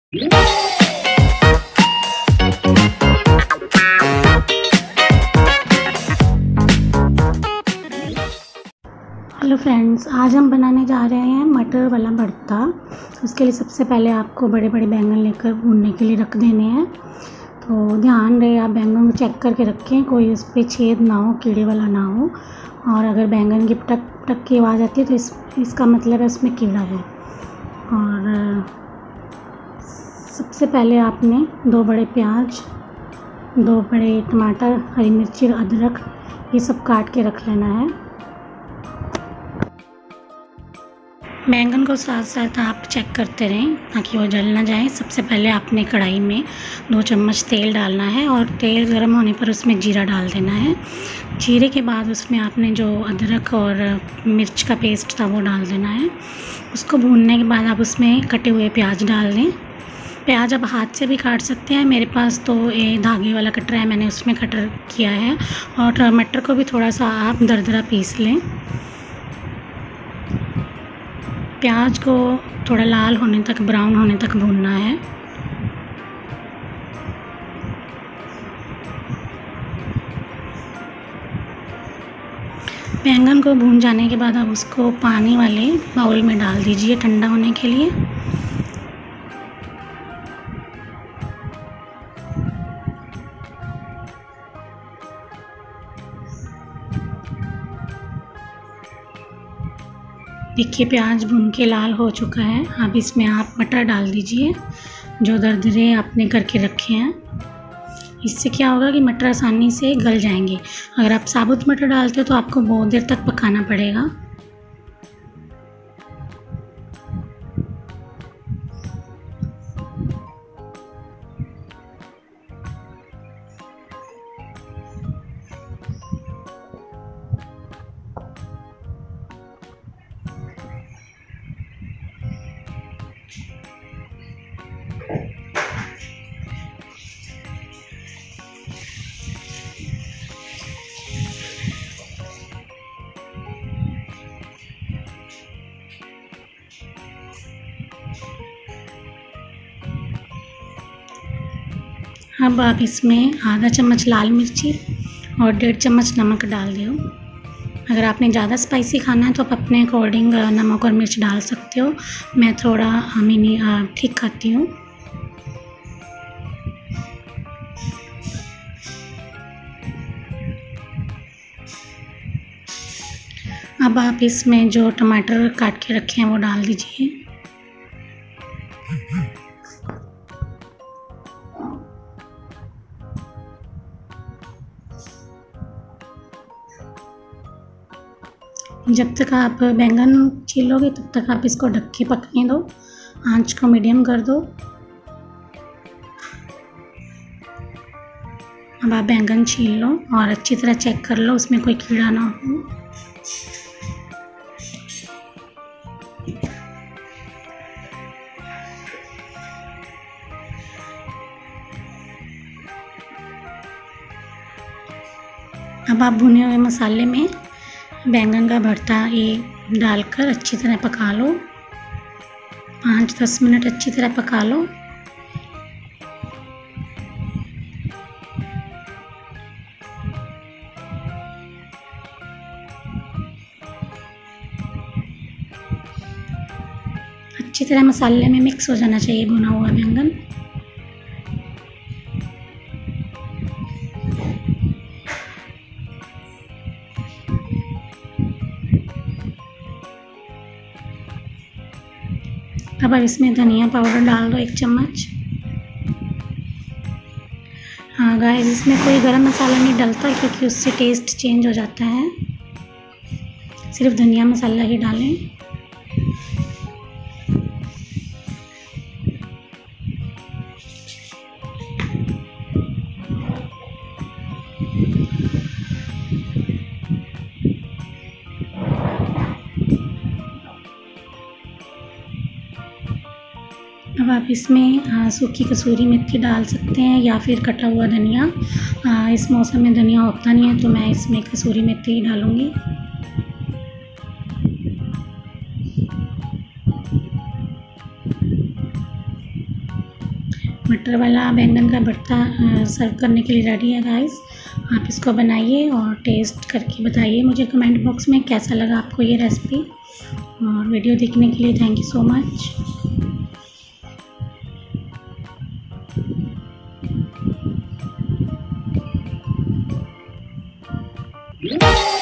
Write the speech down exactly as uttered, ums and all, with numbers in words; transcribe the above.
Hello friends, आज हम बनाने जा रहे हैं मटर वाला भरता। उसके लिए सबसे पहले आपको बड़े बड़े बैंगन लेकर भूनने के लिए रख देने हैं। तो ध्यान रहे आप बैंगन को चेक करके रखें, कोई उस पर छेद ना हो, कीड़े वाला ना हो। और अगर बैंगन की पटक पटक की आवाज़ आती है तो इस इसका मतलब है उसमें कीड़ा है। और सबसे पहले आपने दो बड़े प्याज, दो बड़े टमाटर, हरी मिर्ची, अदरक ये सब काट के रख लेना है। बैंगन को साथ साथ आप चेक करते रहें ताकि वो जल ना जाए। सबसे पहले आपने कढ़ाई में दो चम्मच तेल डालना है और तेल गर्म होने पर उसमें जीरा डाल देना है। जीरे के बाद उसमें आपने जो अदरक और मिर्च का पेस्ट था वो डाल देना है। उसको भूनने के बाद आप उसमें कटे हुए प्याज डाल दें। प्याज आप हाथ से भी काट सकते हैं, मेरे पास तो ये धागे वाला कटर है, मैंने उसमें कटर किया है। और टमाटर को भी थोड़ा सा आप दरदरा पीस लें। प्याज को थोड़ा लाल होने तक, ब्राउन होने तक भूनना है। बैंगन को भून जाने के बाद आप उसको पानी वाले बाउल में डाल दीजिए ठंडा होने के लिए। देखिए प्याज भून के लाल हो चुका है। अब इसमें आप मटर डाल दीजिए जो दरदरे आपने करके रखे हैं। इससे क्या होगा कि मटर आसानी से गल जाएंगे। अगर आप साबुत मटर डालते हो तो आपको बहुत देर तक पकाना पड़ेगा। अब आप इसमें आधा चम्मच लाल मिर्ची और डेढ़ चम्मच नमक डाल दो। अगर आपने ज़्यादा स्पाइसी खाना है तो आप अपने अकॉर्डिंग नमक और मिर्च डाल सकते हो। मैं थोड़ा मिनी ठीक खाती हूँ। अब आप इसमें जो टमाटर काट के रखे हैं वो डाल दीजिए। जब तक आप बैंगन छीलोगे तब तक आप इसको ढक के पकने दो। आंच को मीडियम कर दो। अब आप बैंगन छील लो और अच्छी तरह चेक कर लो उसमें कोई कीड़ा ना हो। अब आप भुने हुए मसाले में बैंगन का भरता ये डालकर अच्छी तरह पका लो। पाँच दस मिनट अच्छी तरह पका लो। अच्छी तरह मसाले में मिक्स हो जाना चाहिए भुना हुआ बैंगन। अब अब इसमें धनिया पाउडर डाल दो एक चम्मच। हाँ गाइस, इसमें कोई गरम मसाला नहीं डलता क्योंकि उससे टेस्ट चेंज हो जाता है। सिर्फ धनिया मसाला ही डालें। अब आप इसमें सूखी कसूरी मेथी डाल सकते हैं या फिर कटा हुआ धनिया। इस मौसम में धनिया होता नहीं है तो मैं इसमें कसूरी मेथी डालूँगी। मटर वाला बैंगन का भरता सर्व करने के लिए रेडी है गाइस। आप इसको बनाइए और टेस्ट करके बताइए मुझे कमेंट बॉक्स में कैसा लगा आपको ये रेसिपी। और वीडियो देखने के लिए थैंक यू सो मच।